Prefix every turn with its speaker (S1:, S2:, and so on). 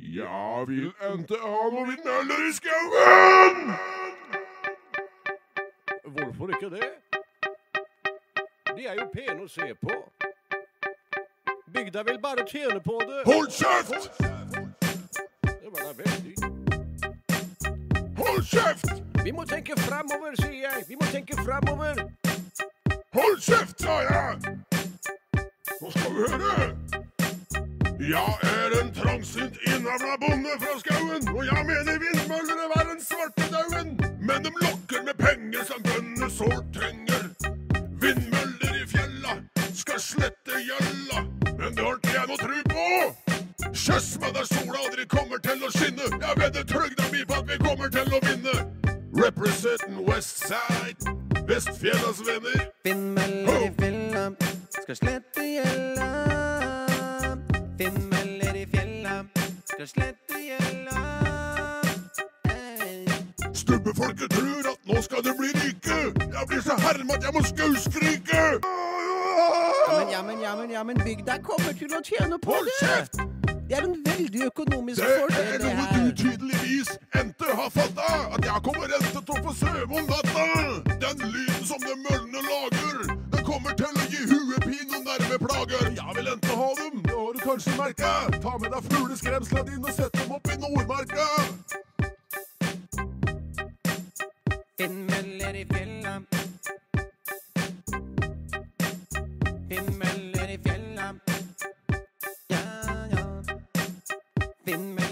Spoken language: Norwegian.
S1: Jeg vil ikke ha noe vindmøller i skauen!
S2: Hvorfor ikke det? De er jo pene å se på. Bygda vil bare tjene på det.
S1: Hold kjeft!
S2: Det var da veldig.
S1: Hold kjeft!
S2: Vi må tenke fremover, sier jeg. Vi må tenke fremover.
S1: Hold kjeft, sa jeg! Nå skal vi høre. Jeg er en trangsynt innavla bonde fra skauen, og jeg mener vindmøller er verdens svartedauen. Men de lokker med penger som bøndene sårt trenger. Vindmøller i fjella skal slette gjella, men det har ikke jeg noe tro på. Kjøss meg der sola aldri kommer til å skinne. Jeg vedder trøgda mi på at vi kommer til å vinne. Representing Westside, Vestfjellas venner.
S3: Vindmøller i fjella skal slette gjella. Vindmøller i fjella skal slette gjella.
S1: Stubbefolket tror at nå skal de bli rike. Jeg blir så hermet at jeg må skauskrike.
S3: Men bygda kommer til å tjene på
S1: Hold
S3: det.
S1: kjeft!
S3: Det er en veldig økonomisk
S1: Det
S3: fordel,
S1: er
S3: det
S1: noe
S3: her.
S1: du tydeligvis ikke har fattet. At jeg kommer ikke til å få sove om natta. Den lyden som de møllene lager, den kommer til å gi huepin og nerveplager. Jeg vil ikke ha dem, det har du kanskje merket. Ta med deg fugleskremsla dine og sett dem opp i Nordmarka.
S3: Vindmøller i fjella. Vindmøller i fjella. Ja, ja. Vindmøller